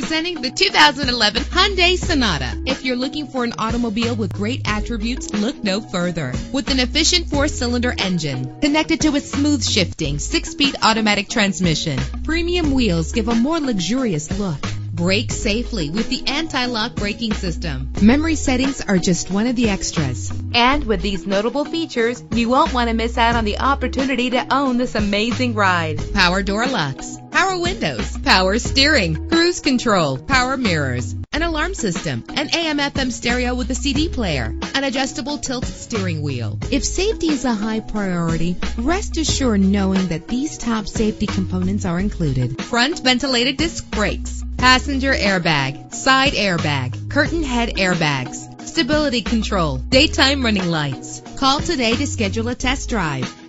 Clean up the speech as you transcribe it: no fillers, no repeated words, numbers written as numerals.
Presenting the 2011 Hyundai Sonata. If you're looking for an automobile with great attributes, look no further. With an efficient 4-cylinder engine connected to a smooth shifting 6-speed automatic transmission, premium wheels give a more luxurious look. Brake safely with the anti-lock braking system. Memory settings are just one of the extras. And with these notable features, you won't want to miss out on the opportunity to own this amazing ride. Power door locks, power windows, power steering, cruise control, power mirrors, an alarm system, an AM/FM stereo with a CD player, an adjustable tilt steering wheel. If safety is a high priority, rest assured knowing that these top safety components are included. Front ventilated disc brakes, passenger airbag, side airbag, curtain head airbags, stability control, daytime running lights. Call today to schedule a test drive.